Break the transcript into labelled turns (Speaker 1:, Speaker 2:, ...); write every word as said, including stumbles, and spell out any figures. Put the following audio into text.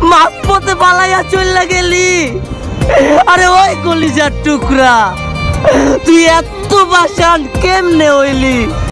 Speaker 1: মাঝপথে পালাইয়া চলে গেলি। আরে ওই কলিজার টুকরা, তুই এত পাষাণ কেমনে হইলি?